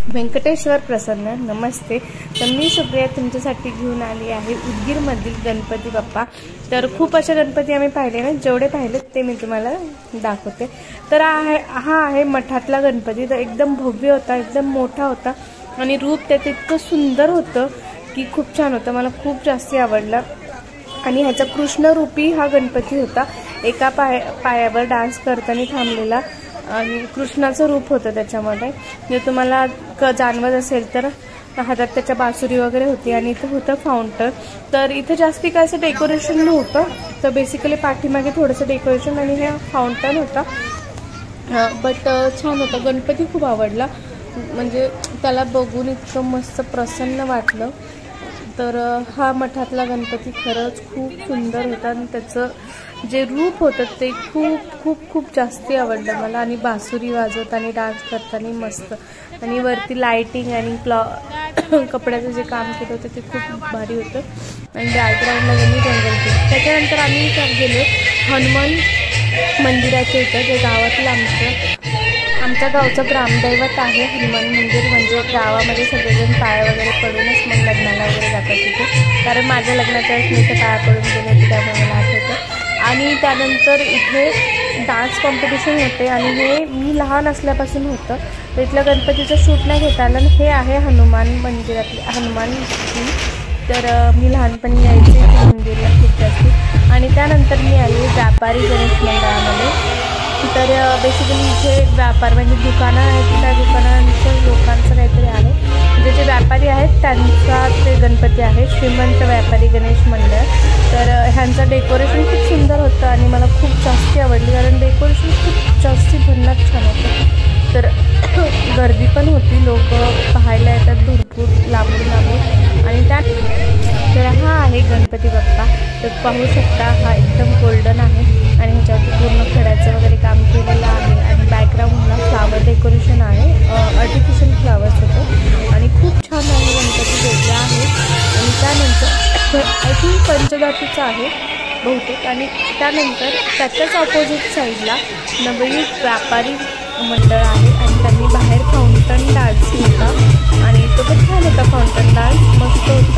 व्यंकटेश्वर प्रसन्न नमस्ते। तर मी सुप्रिया तुमच्यासाठी घेऊन आली आहे उदगीरमधील गणपती बाप्पा। तर खूप अशा गणपती आम्ही पाहिले ना, जेवढे पाहिले ते मी तुम्हाला दाखवते। तर हा आहे मठातला गणपती। तर एकदम भव्य होता, एकदम मोठा होता आणि रूप त्याचं इतकं सुंदर होतं की खूप छान होतं, मला खूप जास्त आवडला। आणि ह्याचा कृष्ण रूपी हा गणपती होता, एका पायावर डान्स करताना थांबलेला आणि कृष्णाचं रूप होतं त्याच्यामध्ये। जे तुम्हाला जाणवत असेल तर हातात त्याच्या बासुरी वगैरे होती आणि इथं होतं फाउंटन। तर इथं जास्ती काय असं डेकोरेशन नव्हतं, तर बेसिकली पाठीमागे थोडंसं डेकोरेशन आणि हे फाउंटन होता। बट छान होता, गणपती खूप आवडला, म्हणजे त्याला बघून इतकं मस्त प्रसन्न वाटलं। तर हा मठातला गणपती खरंच खूप सुंदर होता आणि त्याचं जे रूप होतं ते खूप खूप खूप जास्ती आवडलं मला। आणि बासुरी वाजवताना डान्स करताना मस्त, आणि वरती लाइटिंग आणि कपड्याचं जे काम केलं होतं ते खूप भारी होतं। आणि बॅकग्राऊंडला गेली जंगल। त्याच्यानंतर आम्ही गेलो हनुमान मंदिराच्या इथं, जे गावातलं आमच्या गावचं ग्रामदैवत आहे हनुमान मंदिर। म्हणजे गावामध्ये सगळेजण पाया वगैरे पडूनच मग लग्नाला वगैरे जातात तिथे, कारण माझ्या लग्नाच्या वेळेस मी इथे पाया पडून गेले होते, त्यामुळे मला आठवतं। आणि त्यानंतर इथे डान्स कॉम्पिटिशन होते आणि हे मी लहान असल्यापासून होतं, तर इथल्या गणपतीचं शूट नाही घेता आलं। हे आहे हनुमान मंदिरातले हनुमान जी। तर मी लहानपणी यायचे मंदिरला खूप जास्त। आणि त्यानंतर मी आले व्यापारी गणेश मंडळामध्ये। तर बेसिकली इथे व्यापार म्हणजे दुकानं आहेत, त्या दुकानांच्या लोकांचं काहीतरी आहे, म्हणजे जे व्यापारी आहेत त्यांचा ते गणपती आहे, श्रीमंत व्यापारी गणेश मंडळ। तर ह्यांचं डेकोरेशन खूप सुंदर होतं आणि मला खूप जास्ती आवडली, कारण डेकोरेशन खूप जास्ती भन्नाट छान होतं। तर गर्दी पण होती, लोक पाहायला येतात भरपूर लांबून। आणि तर हा आहे गणपती बाप्पा। तर पाहू शकता हा एकदम गोल्डन आहे आणि ह्याच्यावरती पूर्ण खड्याचं वगैरे काम केलेलं आहे आणि बॅकग्राऊंडला फ्लावर डेकोरेशन आहे, आर्टिफिशियल फ्लावर्स होते आणि खूप छान आहे गणपती वेगळा आहे। आणि त्यानंतर आय थिंक पंचधातूचा आहे बहुतेक। आणि त्यानंतर त्याच्याच ऑपोजिट साईडला नवयुग व्यापारी मंडळ आहे आणि त्यांनी बाहेर फाउंटन डान्स होता आणि तो पण छान होता, फाउंटन डान्स मस्त होता।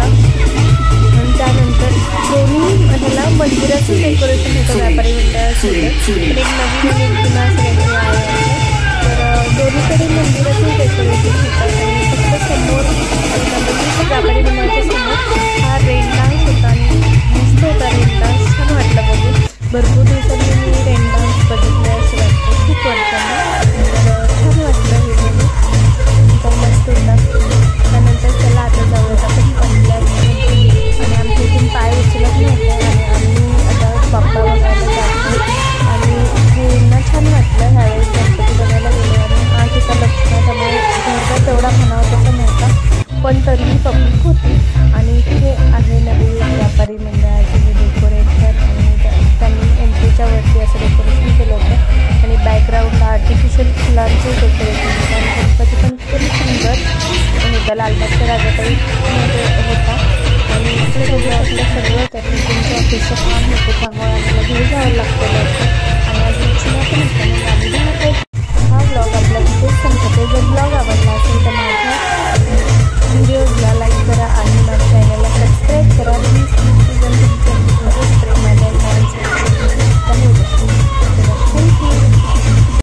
आणि त्यानंतर दोन्ही ह्याला मंदिराचं डेकोरेशन होतं व्यापारी मंडळाचं, एक नवीन आणि एक जुना असं काहीतरी आहे। तर दोन्हीकडे मंदिराचं डेकोरेशन होतं आणि फक्त समोर नवीन व्यापारी मंडळाच्या समोर हा रेन डान्स होता आणि मस्त होता रेन डान्स, छान वाटलं बघून। भरपूर दिवसांनी मी रेन डान्स बघितले असं वाटतं, खूप वर्षांनी। तर छान वाटलं हे बघून, तर मस्त होता। त्यानंतर चला आता जाऊयात आपण पंढरपूर, आणि आमच्या इथून पाय उचलत नव्हते आणि आम्ही आता बाप्पा बघायला जातो। आणि इथे छान वाटलं, ह्यावेळेस गणपती बघायला गेलो आणि आज होता लग्न, त्यामुळे घरचा तेवढा म्हणावा तसा नव्हता, पण तरीही पब्लिक होती। आणि इथे आहे नवीन व्यापारी मंडळाचे जे डेकोरेशन, आणि त्यांनी एंट्रीच्या वरती असं डेकोरेशन केलं होतं आणि बॅकग्राऊंडला आर्टिफिशियल फुलांचं डेकोरेशन होतं आणि गणपती पण खूप सुंदर होता, लालबागच्या राजाताईमध्ये होता। आणि इकडे बघूया आपलं सगळं त्यातून तुमचं ऑफिसचं काम होतं, त्यामुळे आम्हाला घरी जावं लागतं लवकर आणि आज लक्ष्मी पण होतं, मग आम्ही